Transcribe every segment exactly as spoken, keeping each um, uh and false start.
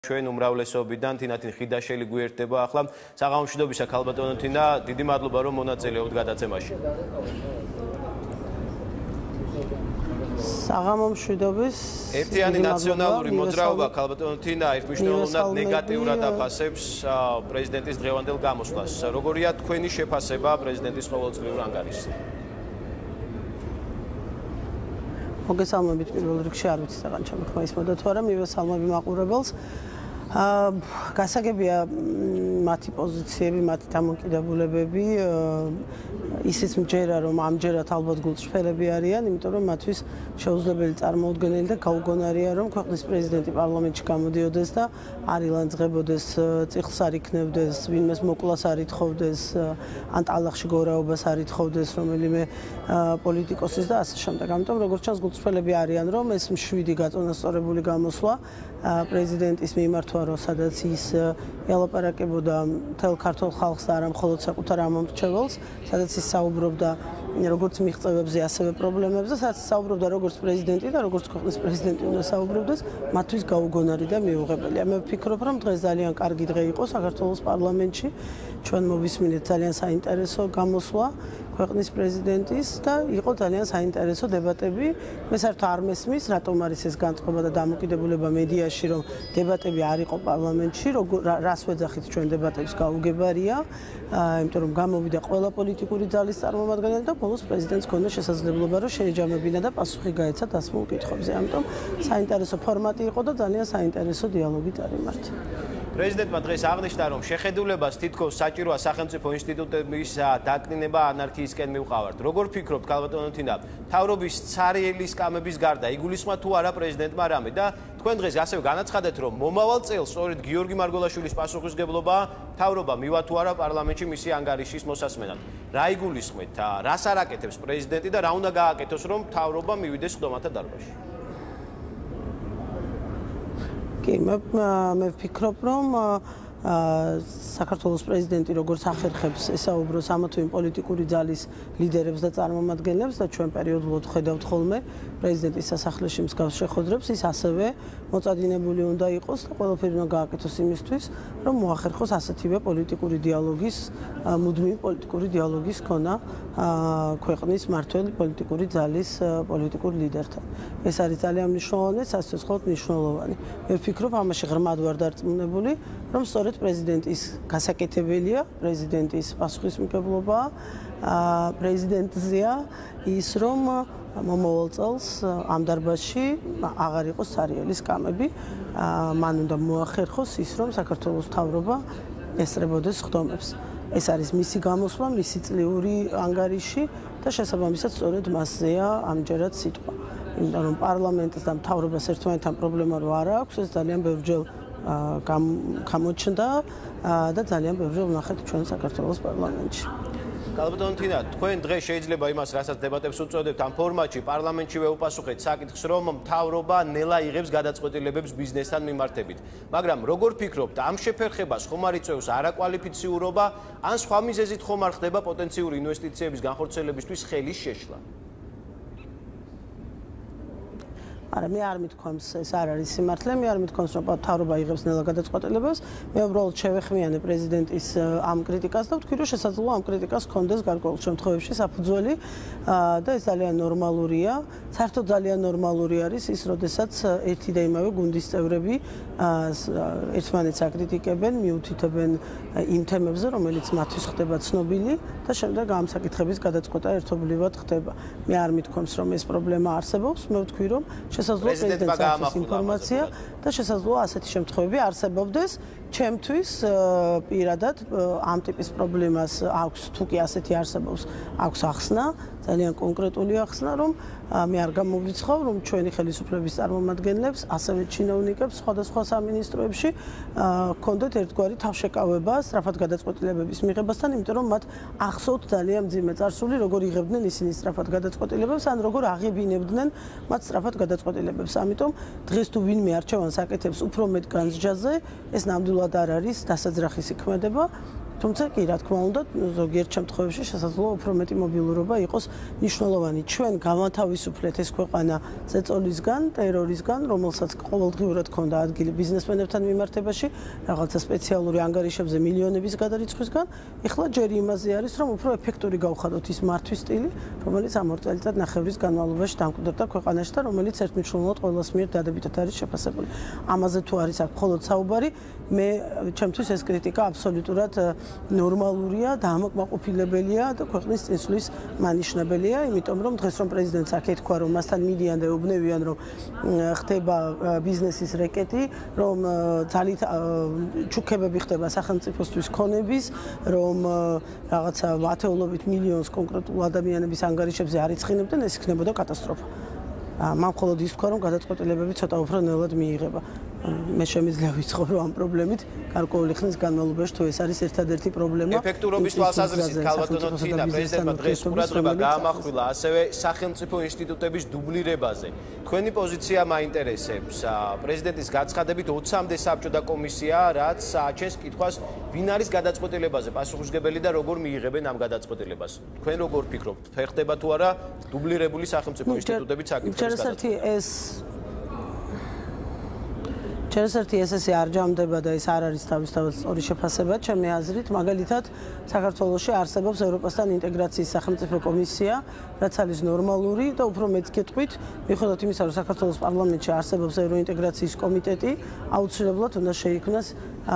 ჩვენ უმრავლესობიდან თინათინ ხიდაშელი გვერდება ახლა საღამომშვიდობისა ქალბატონო თინა დიდი მადლობა რომ მონაწილეობთ გადაცემაში. საღამომშვიდობის ერთიანი ნაციონალური მოძრაობა ქალბატონო თინა ერთმნიშვნელოვნად ნეგატიურად აფასებს პრეზიდენტის დღევანდელ გამოსვლას. როგორია თქვენი შეფასება პრეზიდენტის ყოველწლიურ ანგარიშზე? მოგესალმებით პირველ რიგში არ ვიცი საღან ჩემი ხმა ისმოდა თუ არა მივესალმები მაყურებელს. გასაგებია მათი პოზიციები, მათი დამოკიდებულებები ისიც მჯერა რომ ამჯერად ალბათ გულწრფელები არიან, იმიტომ რომ მათთვის შეუძლებელი წარმოუდგენელი და გაუგონარია რომ ქვეყნის პრეზიდენტი პარლამენტში გამოდიოდეს და არ ილანძღებოდეს, წიხლს არ იქნებდეს, ვინმეს მოკვლას არ ითხოვდეს, ან ტალახში გორაობას არ ითხოვდეს რომელიმე პოლიტიკოსის და ასე შემდეგ. ამიტომ როგორც ჩანს გულწრფელები არიან რომ ეს მშვიდი გაწონასწორებული გამოსვლა პრეზიდენტის მიმართვა რომ სადაც ის ელაპარაკებოდა მთელ ქართულ ხალხს და არა მხოლოდ საკუთარ ამომრჩეველს, სადაც ის საუბრობდა როგორც მიღწევებზე, ასევე პრობლემებზე, სადაც საუბრობდა როგორც პრეზიდენტი და როგორც ქვეყნის პრეზიდენტი უნდა საუბრობდეს, მათთვის გაუგონარი და მიუღებელია. მე ვფიქრობ, რომ დღეს ძალიან კარგი დღე იყო საქართველოს პარლამენტში. ჩვენ მოვისმინეთ ძალიან საინტერესო გამოსვლა ქვეყნის პრეზიდენტის და იყო ძალიან საინტერესო დებატები. მე საერთოდ არ მესმის, რატომ არის ეს განწყობა და დამოკიდებულება მედიაში, რომ დებატები არ იყო პარლამენტში, რას ვეძახით ჩვენ დებატებს გაუგებარია, იმიტომ რომ გამოვიდა ყველა პოლიტიკური ძალის წარმომადგენელი და ბოლოს პრეზიდენტს ჰქონდა შესაძლებლობა, რომ შეეჯამებინა და პასუხი გაეცა დასმულ კითხვებზე. ამიტომ საინტერესო ფორმატი იყო და ძალიან საინტერესო დიალოგი წარიმართა. პრეზიდენტმა დღეს აღნიშნა, რომ შეხედულებას თითქოს საჭიროა სახელმწიფო ინსტიტუტების დაკნინება ანარქიისკენ მივყავართ. როგორ ფიქრობთ, ქალბატონო თინა, მთავრობის ცარიელი სკამების გარდა იგულისხმა თუ არა პრეზიდენტმა რამე და თქვენ დღეს ასევე განაცხადეთ, რომ მომავალ წელს სწორედ გიორგი მარგველაშვილის პასუხისმგებლობა მთავრობა მივა თუ არა პარლამენტში მისი ანგარიშის მოსასმენად. რა იგულისხმეთ, რას არ აკეთებს პრეზიდენტი და რა უნდა გააკეთოს, რომ მთავრობა მივიდეს ხდომათა დარბაზში? კი, მე ვფიქრობ, რომ საქართველოს პრეზიდენტი როგორც ახერხებს ესაუბროს ამა თუ იმ პოლიტიკური ძალის ლიდერებს და წარმომადგენლებს და ჩვენ პერიოდულად ხედავთ ხოლმე პრეზიდენტის სასახლეში მსგავს შეხვედრებს, ის ასევე მოწადინებული უნდა იყოს და ყველაფერი უნდა გააკეთოს იმისთვის, რომ მოახერხოს ასეთივე პოლიტიკური დიალოგის, მუდმივი პოლიტიკური დიალოგის ქონა ქვეყნის მმართველი პოლიტიკური ძალის პოლიტიკურ ლიდერთან. ეს არის ძალიან მნიშვნელოვანი, სასწაულად მნიშვნელოვანი. მე ვფიქრობ, ამაში ღრმად ვარ დარწმუნებული, რომ სწორედ პრეზიდენტის გასაკეთებელია, პრეზიდენტის პასუხისმგებლობა, პრეზიდენტზეა ის რომ მომავალ წელს ამ დარბაზში აღარ იყოს ცარიელი სკამები, მან უნდა მოახერხოს ის რომ საქართველოს მთავრობა ესწრებოდეს ხდომებს. ეს არის მისი გამოსვლა, მისი წლიური ანგარიში და შესაბამისად სწორედ მასზეა ამჯერად სიტყვა. იმიტომ რომ პარლამენტს და მთავრობას ერთმანეთთან პრობლემა რო არ აქვს, ეს ძალიან ბევრჯერ გამოჩნდა და ძალიან ბევრჯერ ვნახეთ ჩვენ საქართველოს პარლამენტში. ქალბატონო თინა, თქვენ დღეს შეიძლება იმას, რასაც დებატებს უწოდებთ ამ ფორმატში, პარლამენტშივე უპასუხეთ საკითხს, რომ მთავრობა ნელა იღებს გადაწყვეტილებებს ბიზნესთან მიმართებით. მაგრამ როგორ ფიქრობთ, ამ შეფერხებას ხომ არ იწვევს არაკვალიფიციურობა, ან სხვა მიზეზით ხომ არ ხდება პოტენციური ინვესტიციების განხორციელებისთვის ხელის შეშლა? არა, მე არ მithქვამს, ეს არ არის სიმართლე, მე არ მithქვამს, რომ მთავრობა იღებს ნელა გადაწყვეტილებებს. მე უბრალოდ შევეხმიანე პრეზიდენტის ამ კრიტიკას და ვთქვი, რომ შესაძლოა ამ კრიტიკას ჰქონდეს გარკვეულ შემთხვევებში საფუძველი და ეს ძალიან ნორმალურია. საერთოდ ძალიან ნორმალური არის ის, როდესაც ერთი და იმავე გუნდის წევრები ერთმანეთს აკრიტიკებენ, მიუთითებენ იმ თემებზე, რომელიც მათთვის ხდება ცნობილი და შემდეგ ამ საკითხების გადაწყვეტა ერთობლივად ხდება. მე არ მithქვამს, რომ ეს პრობლემა არსებობს, მე ვთქვი, რომ შესაძლოა პრეზიდენტს აქვს ინფორმაცია და შესაძლოა ასეთი შემთხვევები არსებობდეს. ჩემთვის პირადად ამ ტიპის პრობლემას აქვს, თუ კი ასეთი არსებობს, აქვს ახსნა, ძალიან კონკრეტული ახსნა, რომ მე არ გამოვრიცხავ, რომ ჩვენი ხელისუფლების წარმომადგენლებს, ასევე ჩინოვნიკებს სხვადასხვა სამინისტროებში ჰქონდათ ერთგვარი თავშეკავება სწრაფად გადაწყვეტილებების მიღებასთან, იმიტომ რომ მათ ახსოვთ ძალიან მძიმე წარსული, როგორ იღებდნენ ისინი სწრაფად გადაწყვეტილებებს, ან როგორ აღებინებდნენ მათ სწრაფად გადაწყვეტილებებს. ამიტომ დღეს თუ ვინმე არჩევანს აკეთებს უფრო მეტ განსჯაზე, ეს ნამდვილად არ არის დასაძრახისი ქმედება. თუმცა კი რა თქმა უნდა ზოგიერთ შემთხვევაში შესაძლოა უფრო მეტი მობილურობა იყოს მნიშვნელოვანი. ჩვენ გავათავისუფლეთ ეს ქვეყანა ზეწოლისგან, ტერორისგან, რომელსაც ყოველდღიურად ქონდა ადგილი ბიზნესმენებთან მიმართებაში, რაღაცა სპეციალური ანგარიშებზე მილიონების გადარიცხვისგან, ეხლა ჯერ იმაზე არის, რომ უფრო ეფექტური გავხადოთ ის მართვის სტილი, რომელიც ამ ორ წელიწადნახევრის განმავლობაში დამკვიდრდა ქვეყანაში და რომელიც ერთმნიშვნელოვნად ყველას მიერ დადებითად არის შეფასებული. ამაზე თუ არის აქ მხოლოდ საუბარი, მე ჩემთვის ეს კრიტიკა აბსოლუტურად ნორმალურია, დაამოკმაყოფილებელია და ქვეყნის წინსვლის მანიშნებელია, იმიტომ რომ დღეს რომ პრეზიდენტს აქ ეთქვა, რომ მასთან მიდიან და ეუბნებიან, რომ ხდება ბიზნესის რეკეტი, რომ ძალით ჩუქებები ხდება სახელმწიფოსთვის ქონების, რომ რაღაცა ათეულობით მილიონს კონკრეტულ ადამიანების ანგარიშებზე არ იცხინებდნენ, ეს იქნებოდა კატასტროფა. მან მხოლოდ ის თქვა, რომ გადაწყვეტილებები ცოტა უფრო ნელად მიიღება. მე შემიძლია ვიცხოვრო ამ პრობლემით გარკვეული ხნის განმავლობაში თუ ეს არის ერთადერთი პრობლემა. ეფექტურობის თვალსაზრისით ქალბატონო თინა პრეზიდენტმა დღეს ყურადღება გაამახვილა ასევე სახელმწიფო ინსტიტუტების დუბლირებაზე. თქვენი პოზიცია მაინტერესებს. პრეზიდენტის გაცხადებით ოცამდე საბჭო და კომისია, რაც აჩენს კითხვას, ვინ არის გადაწყვეტილებაზე პასუხისმგებელი და როგორ მიიღებენ ამ გადაწყვეტილებას. თქვენ როგორ ფიქრობთ, ფეხდება თუ არა დუბლირებული სახელმწიფო ინსტიტუტების საკითხების ეს შესაძლოა ეს ესე არ ჯამდება და ეს არ არის თავისთავად სწორი შეფასება ჩემი აზრით, მაგალითად საქართველოში არსებობს ევროპასთან ინტეგრაციის სახელმწიფო კომისია, რაც არის ნორმალური და უფრო მეც გეტყვით, მიუხედავად იმისა, რომ საქართველოს პარლამენტში არსებობს ევროინტეგრაციის კომიტეტი, აუცილებლად უნდა შეიქმნას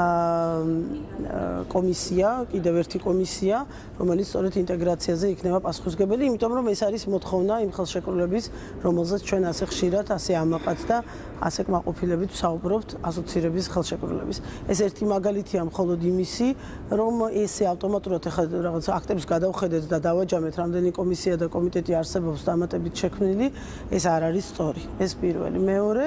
კომისია, კიდევ ერთი კომისია, რომელიც სწორედ ინტეგრაციაზე იქნება პასუხისმგებელი, იმიტომ რომ ეს არის მოთხოვნა იმ ხელშეკრულების, რომელზეც ჩვენ ასე ხშირად, ასე ამაყად და ასე კმაყოფილებით ვსაუბრობთ ასოცირების ხელშეკრულების. ეს ერთი მაგალითია მხოლოდ იმისი, რომ ესე ავტომატურად ახლა რაღაც აქტებს გადავხედეთ და დავაჯამეთ, რამდენი კომისია და კომიტეტი არსებობს დამატებით შექმნილი, ეს არ არის სწორი. ეს პირველი. მეორე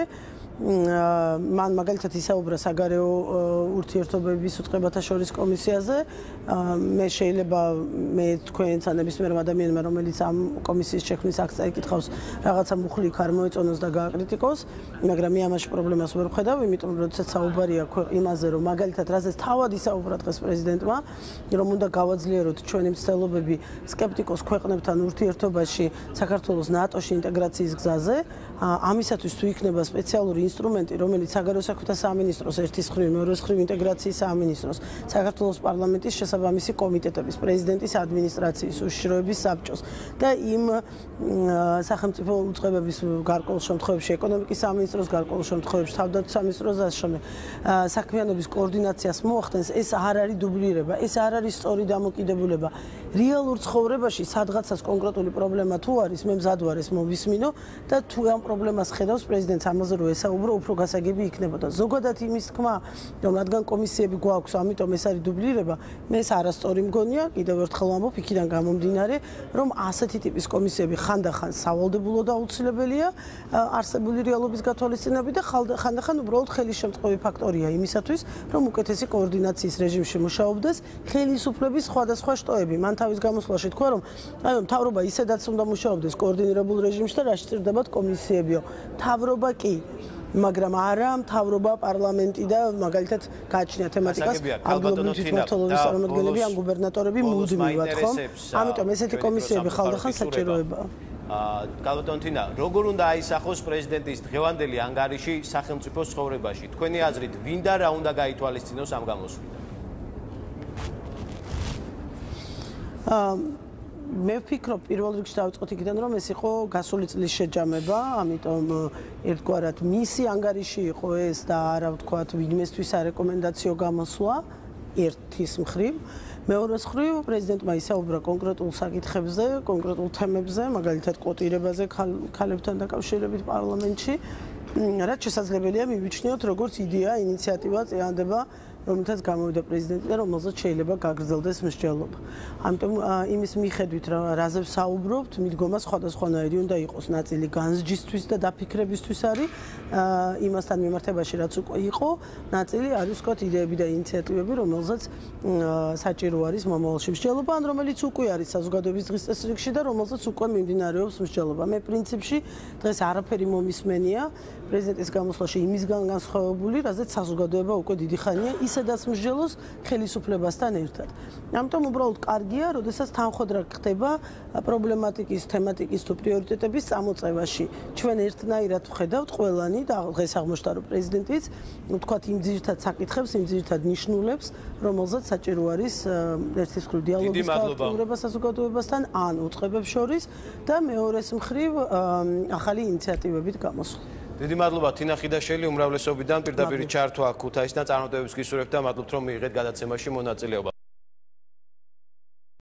მან მაგალითად ისაუბრა საგარეო ურთიერთობების უწყებათა შორის კომისიაზე. მე შეიძლება მე თქვენს ან ნებისმიერმა ადამიანმა, რომელიც ამ კომისიის შექმნის აქტს ეკითხავს, რაღაცა მუხლი იქ არ მოეწონოს და გააკრიტიკოს, მაგრამ მე ამაში პრობლემას ვერ ვხედავ, იმიტომ რომ როდესაც საუბარია იმაზე, რომ მაგალითად რაზეც თავად ისაუბრა დღეს პრეზიდენტმა, რომ უნდა გავაძლიეროთ ჩვენი მცდელობები სკეპტიკოს ქვეყნებთან ურთიერთობაში საქართველოს ნატოში ინტეგრაციის გზაზე, ამისათვის თუ იქნება სპეციალური ინსტრუმენტი, რომელიც საგარეო საქმეთა სამინისტროს ერთის მხრივ, მეორეს მხრივ ინტეგრაციის სამინისტროს, საქართველოს პარლამენტის შესაბამისი კომიტეტების, პრეზიდენტის ადმინისტრაციის, უშიშროების საბჭოს და იმ სახელმწიფო უწყებების გარკვეულ შემთხვევებში ეკონომიკის სამინისტროს, გარკვეულ შემთხვევებში თავდაცვის სამინისტროს და ასე შემდეგ საქმიანობის კოორდინაციას მოახდენს, ეს არ არის დუბლირება, ეს არ არის სწორი დამოკიდებულება. რეალურ ცხოვრებაში სადღაცას კონკრეტული პრობლემა თუ არის, მე მზად ვარ ეს მოვისმინო და თუ ამ პრობლემას ხედავს პრეზიდენტს ამაზე რომ ესაუბრო, უფრო გასაგები იქნებოდა. ზოგადად იმის თქმა, რომ რადგან კომისიები გვაქვს, ამიტომ ეს არის დუბლირება, მე ეს არასწორი მგონია, კიდევ ერთხელ ვამბობ, იქიდან გამომდინარე, რომ ასეთი ტიპის კომისიები ხანდახან სავალდებულო და აუცილებელია არსებული რეალობის გათვალისწინებით და ხანდახან უბრალოდ ხელისშემწყობი ფაქტორია იმისათვის, რომ უკეთესი კოორდინაციის რეჟიმში მუშაობდეს ხელისუფლების სხვადასხვა შტოები. მან თავის გამოსვლაში თქვა, რომ აი მთავრობა ისედაც უნდა მუშაობდეს კოორდინირებულ რეჟიმში და რა სჭირდებათ კომისიებიო. მთავრობა კი მაგრამ არა მთავრობა პარლამენტი და მაგალითად გააჩნია თემატიკას აგრარული თვითმმართველობის წარმომადგენლები ან გუბერნატორები მუდმივად ხომ? ამიტომ ესეთი კომისიები ხალხთან საჭიროებაა. ქალბატონო თინა, როგორ უნდა აისახოს პრეზიდენტის დღევანდელი ანგარიში სახელმწიფო ცხოვრებაში? თქვენი აზრით, ვინ და რა უნდა გაითვალისწინოს ამ გამოსვლიდან? მე ვფიქრობ პირველ რიგში დავიწყოთ იქიდან, რომ ეს იყო გასული წლის შეჯამება, ამიტომ ერთგვარად მისი ანგარიში იყო ეს და არა ვთქვათ ვინმესთვის არეკომენდაციო გამოსვლა ერთის მხრივ. მეორეს მხრივ პრეზიდენტმა ისაუბრა კონკრეტულ საკითხებზე, კონკრეტულ თემებზე, მაგალითად კვოტირებაზე ქალებთან დაკავშირებით პარლამენტში, რაც შესაძლებელია მივიჩნიოთ როგორც იდეა, ინიციატივა, წინადადება, რომელთაც გამოვიდა პრეზიდენტი და რომელზეც შეიძლება გაგრძელდეს მსჯელობა. ამიტომ იმის მიხედვით, რაზე ვსაუბრობთ, მიდგომა სხვადასხვანაირი უნდა იყოს. ნაწილი განსჯისთვის და დაფიქრებისთვის არის იმასთან მიმართებაში, რაც უკვე იყო, ნაწილი არის ვთქვათ იდეები და ინიციატივები, რომელზეც საჭირო საჭირო არის მომავალში მსჯელობა, ან რომელიც უკვე არის საზოგადოების დღის წესრიგში და რომელსაც უკვე მიმდინარეობს მსჯელობა. მე პრინციპში დღეს არაფერი მომისმენია პრეზიდენტის გამოსვლაში იმისგან განსხვავებული, რაზეც საზოგადოება უკვე დიდი ხანია ისედაც მსჯელოს ხელისუფლებასთან ერთად. ამიტომ უბრალოდ კარგია, როდესაც თანხმდრა ხდება პრობლემატიკის, თემატიკის თუ პრიორიტეტების წამოწევაში. ჩვენ ერთნაირად ვხედავთ ყველანი და დღეს აღმოჩნდა რომ პრეზიდენტიც ვთქვათ იმ ძირითად საკითხებს, იმ ძირითად ნიშნულებს, რომელზეც საჭირო არის ერთის მხრივ დიალოგის გაკეთება საზოგადოებასთან, ან უწყებებს შორის და მეორეს მხრივ ახალი ინიციატივებით გამოსვლა. დიდი მადლობა თინა ხიდაშელი უმრავლესობიდან პირდაპირ ჩართვა ქუთაისიდან წარმოდებების გისურვებთ და მადლობთ რომ მიიღეთ გადაცემაში მონაწილეობა.